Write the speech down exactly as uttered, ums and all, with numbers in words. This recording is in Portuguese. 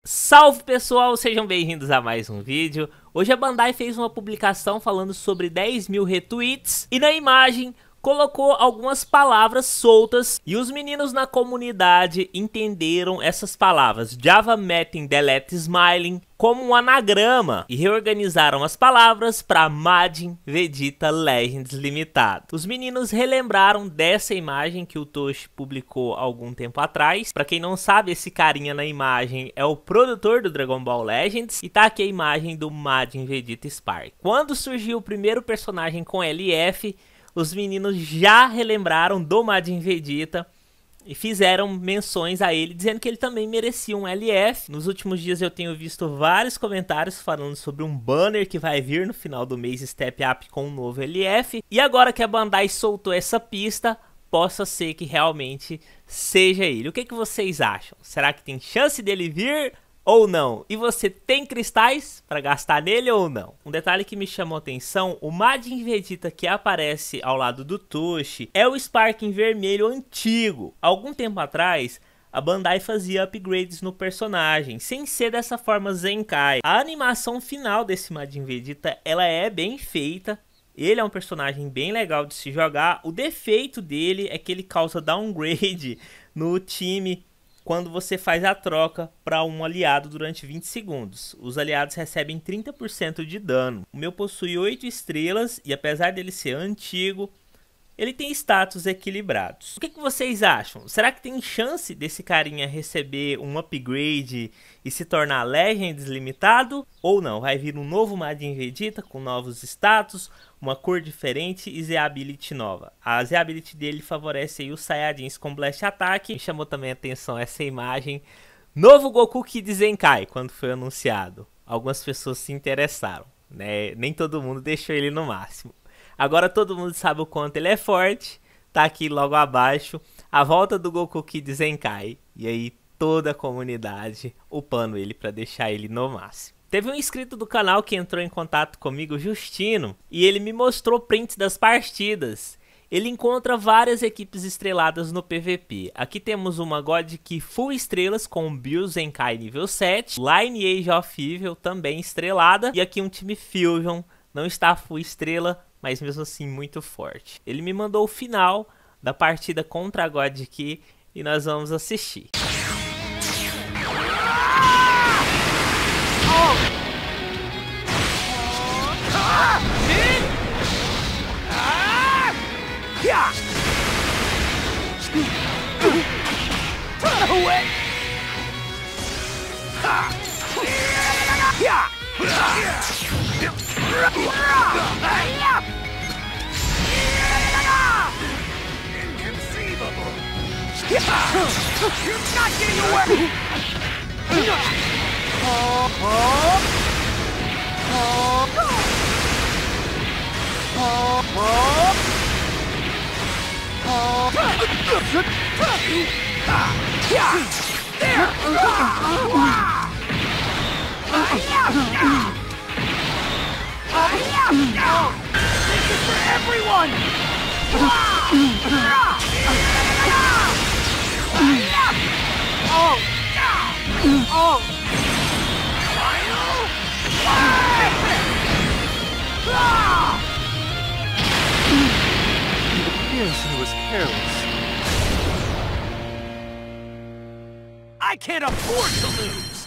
Salve pessoal, sejam bem-vindos a mais um vídeo. Hoje a Bandai fez uma publicação falando sobre dez mil retweets e na imagem colocou algumas palavras soltas e os meninos na comunidade entenderam essas palavras Java Metin Delete Smiling como um anagrama e reorganizaram as palavras para Majin Vegeta Legends Limitado. Os meninos relembraram dessa imagem que o Toshi publicou algum tempo atrás. Para quem não sabe, esse carinha na imagem é o produtor do Dragon Ball Legends e tá aqui a imagem do Majin Vegeta Spark. Quando surgiu o primeiro personagem com L F, os meninos já relembraram do Majin Vegeta e fizeram menções a ele, dizendo que ele também merecia um L F. Nos últimos dias eu tenho visto vários comentários falando sobre um banner que vai vir no final do mês Step Up com um novo L F. E agora que a Bandai soltou essa pista, possa ser que realmente seja ele. O que, que vocês acham? Será que tem chance dele vir ou não? E você tem cristais para gastar nele ou não? Um detalhe que me chamou a atenção, o Majin Vegeta que aparece ao lado do Toshi é o Spark em vermelho antigo. Algum tempo atrás, a Bandai fazia upgrades no personagem, sem ser dessa forma Zenkai. A animação final desse Majin Vegeta, ela é bem feita. Ele é um personagem bem legal de se jogar. O defeito dele é que ele causa downgrade no time quando você faz a troca para um aliado durante vinte segundos. Os aliados recebem trinta por cento de dano. O meu possui oito estrelas e apesar dele ser antigo, ele tem status equilibrados. O que, que vocês acham? Será que tem chance desse carinha receber um upgrade e se tornar Legends limitado? Ou não? Vai vir um novo Majin Vegeta com novos status, uma cor diferente e Z-Ability nova. A Z-Ability dele favorece aí os Saiyajins com Blast Attack. Me chamou também a atenção essa imagem. Novo Goku Kid Zenkai, quando foi anunciado. Algumas pessoas se interessaram, né? Nem todo mundo deixou ele no máximo. Agora todo mundo sabe o quanto ele é forte. Tá aqui logo abaixo a volta do Goku Kid Zenkai. E aí toda a comunidade upando ele para deixar ele no máximo. Teve um inscrito do canal que entrou em contato comigo, Justino, e ele me mostrou prints das partidas. Ele encontra várias equipes estreladas no P V P. Aqui temos uma God Ki full estrelas com Bill Zenkai nível sete, Lineage of Evil também estrelada, e aqui um time Fusion, não está full estrela, mas mesmo assim muito forte. Ele me mandou o final da partida contra a God Ki e nós vamos assistir. Inconceivable! You're not getting away! Oh, oh. Oh, oh, oh. Oh. This is for everyone! Oh! Oh! It appears he was careless. I can't afford to lose!